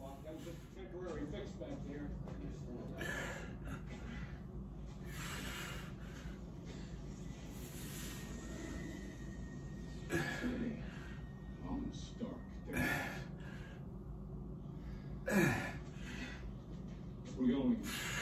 That was just a temporary fix back there. I'm Stark. We're going.